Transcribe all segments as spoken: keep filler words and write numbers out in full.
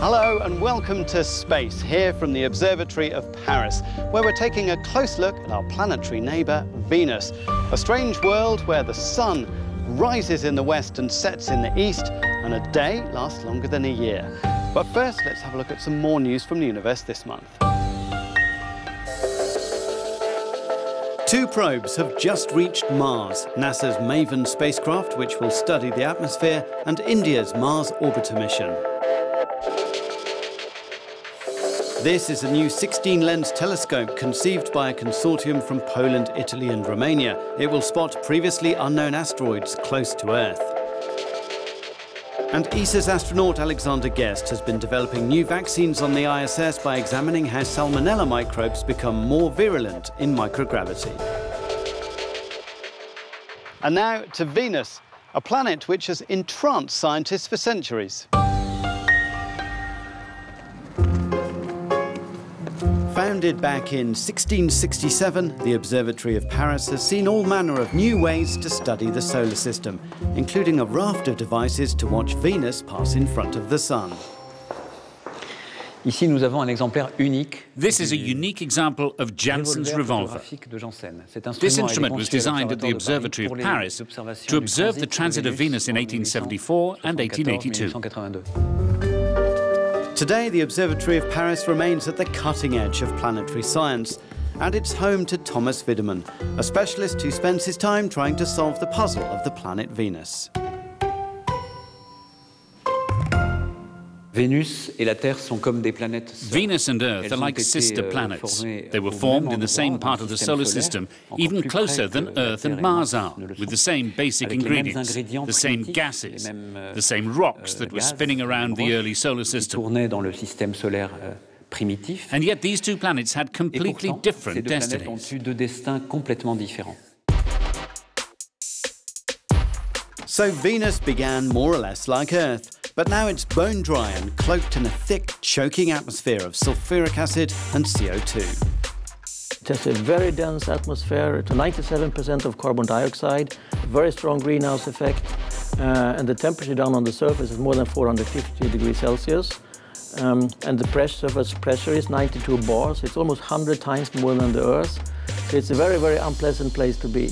Hello and welcome to Space, here from the Observatory of Paris, where we're taking a close look at our planetary neighbour, Venus. A strange world where the sun rises in the west and sets in the east, and a day lasts longer than a year. But first, let's have a look at some more news from the universe this month. Two probes have just reached Mars, NASA's MAVEN spacecraft, which will study the atmosphere, and India's Mars Orbiter mission. This is a new sixteen lens telescope conceived by a consortium from Poland, Italy and Romania. It will spot previously unknown asteroids close to Earth. And E S A's astronaut Alexander Gerst has been developing new vaccines on the I S S by examining how salmonella microbes become more virulent in microgravity. And now to Venus, a planet which has entranced scientists for centuries. Founded back in sixteen sixty-seven, the Observatory of Paris has seen all manner of new ways to study the solar system, including a raft of devices to watch Venus pass in front of the sun. Ici, nous avons un exemplaire unique. This is a unique example of Janssen's Revolver. This instrument was designed at the Observatory of Paris to observe the transit of Venus in eighteen seventy-four and eighteen eighty-two. Today, the Observatory of Paris remains at the cutting edge of planetary science, and it's home to Thomas Widemann, a specialist who spends his time trying to solve the puzzle of the planet Venus. Venus et la Terre sont comme des planètes sœurs. Venus and Earth are like sister planets. They were formed in the same part of the solar system, even closer than Earth and Mars are, with the same basic ingredients, the same gases, the same rocks that were spinning around the early solar system. And yet these two planets had completely different destinies. So Venus began more or less like Earth, but now it's bone dry and cloaked in a thick, choking atmosphere of sulfuric acid and C O two. It has a very dense atmosphere, to ninety-seven percent of carbon dioxide, a very strong greenhouse effect, uh, and the temperature down on the surface is more than four hundred fifty degrees Celsius. Um, and the pressure, surface pressure is ninety-two bars. It's almost one hundred times more than the Earth. So it's a very, very unpleasant place to be.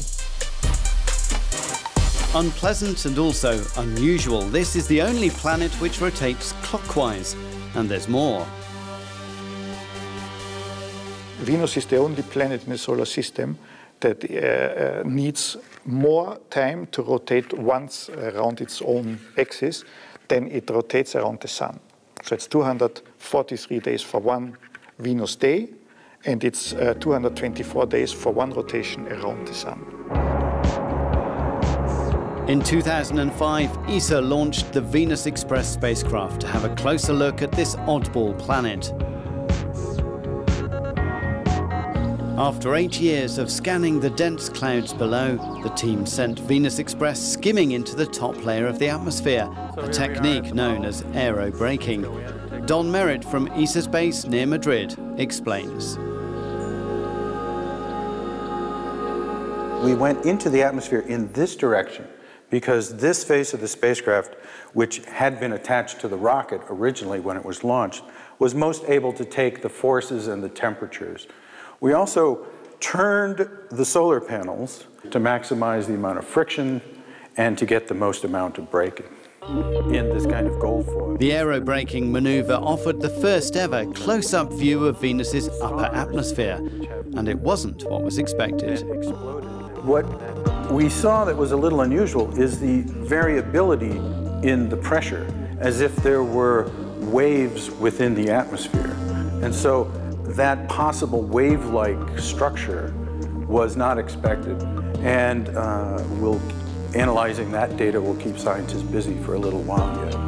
Unpleasant and also unusual. This is the only planet which rotates clockwise, and there's more. Venus is the only planet in the solar system that uh, uh, needs more time to rotate once around its own axis than it rotates around the Sun. So it's two hundred forty-three days for one Venus day, and it's uh, two hundred twenty-four days for one rotation around the Sun. In two thousand five, E S A launched the Venus Express spacecraft to have a closer look at this oddball planet. After eight years of scanning the dense clouds below, the team sent Venus Express skimming into the top layer of the atmosphere, a technique known as aerobraking. Don Merritt from E S A's base near Madrid explains. We went into the atmosphere in this direction because this face of the spacecraft, which had been attached to the rocket originally when it was launched, was most able to take the forces and the temperatures. We also turned the solar panels to maximize the amount of friction and to get the most amount of braking in this kind of gold foil. The aerobraking maneuver offered the first ever close-up view of Venus's upper atmosphere, and it wasn't what was expected. What we saw that was a little unusual is the variability in the pressure, as if there were waves within the atmosphere. And so that possible wave-like structure was not expected, and uh, we'll, analyzing that data will keep scientists busy for a little while yet.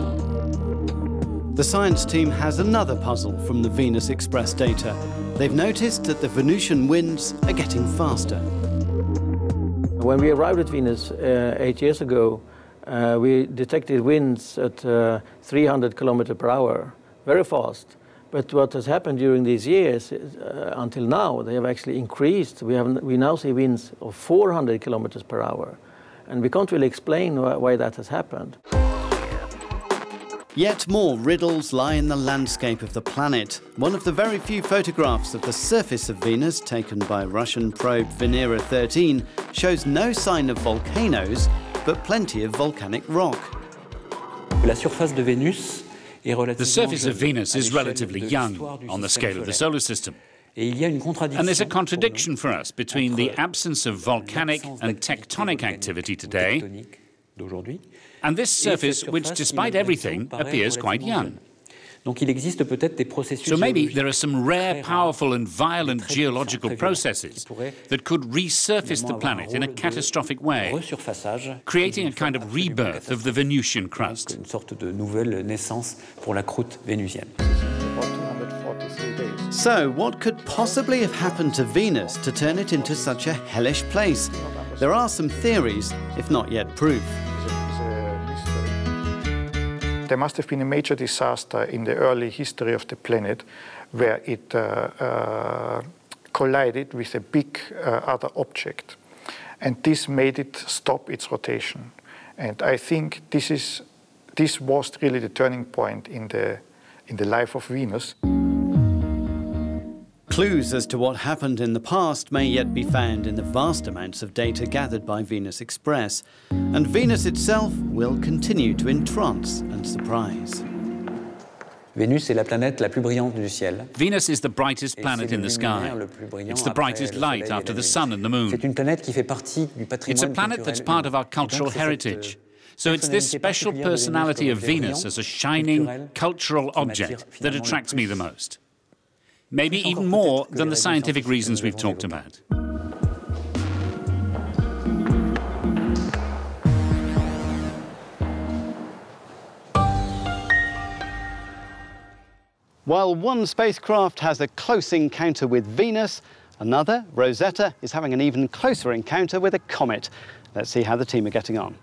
The science team has another puzzle from the Venus Express data. They've noticed that the Venusian winds are getting faster. When we arrived at Venus uh, eight years ago, uh, we detected winds at uh, three hundred kilometers per hour, very fast. But what has happened during these years, uh, until now, they have actually increased. We, have, we now see winds of four hundred kilometers per hour. And we can't really explain why, why that has happened. Yet more riddles lie in the landscape of the planet. One of the very few photographs of the surface of Venus taken by Russian probe Venera thirteen shows no sign of volcanoes, but plenty of volcanic rock. La surface de Vénus est relativement The surface of jeune Venus à is l'échelle relatively de young l'histoire du on the système scale of the solaire. solar system. Et il y a une contradiction And there's a pour contradiction nous for us between the entre absence of volcanic l'absence and d'activité tectonic volcanique activity ou today tectonique d'aujourd'hui and this et cette surface, which, surface qui, despite malgré everything, tout, paraît appears quite relativement young. jeune. Donc il existe peut-être des processus So maybe géologiques there are some rare, très rares, powerful and violent très puissants, geological très violents, processes qui pourraient that could resurface the finalement avoir un planet in a rôle de catastrophic way, resurfaçage, creating a d'une kind forme of absolument rebirth of the Venusian catastrophique, crust. une sorte de nouvelle naissance pour la croûte vénusienne. About two hundred forty-three days. So, what could possibly have happened to Venus to turn it into such a hellish place? There are some theories, if not yet proof. It's a- it's a mystery. There must have been a major disaster in the early history of the planet where it uh, uh, collided with a big uh, other object. And this made it stop its rotation. And I think this, is, this was really the turning point in the, in the life of Venus. Clues as to what happened in the past may yet be found in the vast amounts of data gathered by Venus Express, and Venus itself will continue to entrance and surprise. Vénus est la planète la plus brillante du ciel. Venus is the brightest Et planet c'est in le the sky. luminaire le plus brillant It's the après brightest le light Soleil et after la the Lune. sun and the moon. C'est une planète qui fait partie du patrimoine It's a planet that's part of our cultural heritage. So it's this special personality of Venus as a shining cultural object that attracts me the most. Maybe even more than the scientific reasons we've talked about. While one spacecraft has a close encounter with Venus, another, Rosetta, is having an even closer encounter with a comet. Let's see how the team are getting on.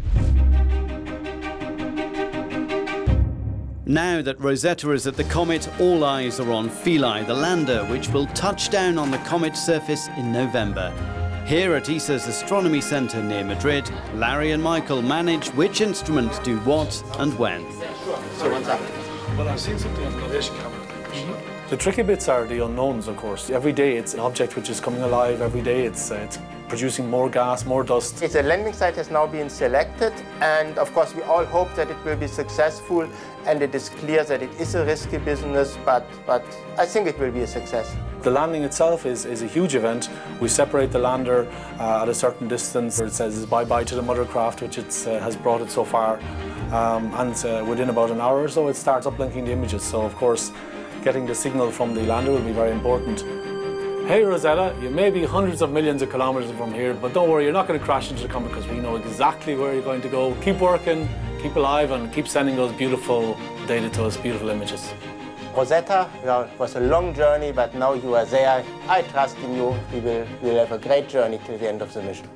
Now that Rosetta is at the comet, all eyes are on Philae, the lander, which will touch down on the comet's surface in November. Here at E S A's Astronomy Centre near Madrid, Larry and Michael manage which instruments do what and when. So what's up? Well, I've seen something on the collision camera. The tricky bits are the unknowns, of course. Every day it's an object which is coming alive. Every day it's, uh, it's producing more gas, more dust. It's a landing site has now been selected, and of course we all hope that it will be successful, and it is clear that it is a risky business, but, but I think it will be a success. The landing itself is, is a huge event. We separate the lander uh, at a certain distance. It says bye-bye to the mother craft, which it uh, has brought it so far. Um, and uh, within about an hour or so, it starts uplinking the images. So, of course, getting the signal from the lander will be very important. Hey Rosetta, you may be hundreds of millions of kilometers from here, but don't worry, you're not going to crash into the comet because we know exactly where you're going to go. Keep working, keep alive, and keep sending those beautiful data to us, beautiful images. Rosetta, well, it was a long journey, but now you are there. I trust in you. We will, we will have a great journey till the end of the mission.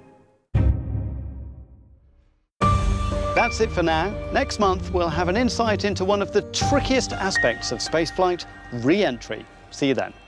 That's it for now. Next month, we'll have an insight into one of the trickiest aspects of spaceflight, re-entry. See you then.